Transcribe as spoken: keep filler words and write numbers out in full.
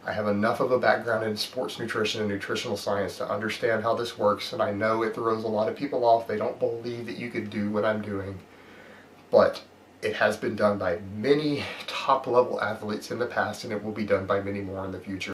I have enough of a background in sports nutrition and nutritional science to understand how this works, and I know it throws a lot of people off. They don't believe that you could do what I'm doing, but it has been done by many top-level athletes in the past, and it will be done by many more in the future.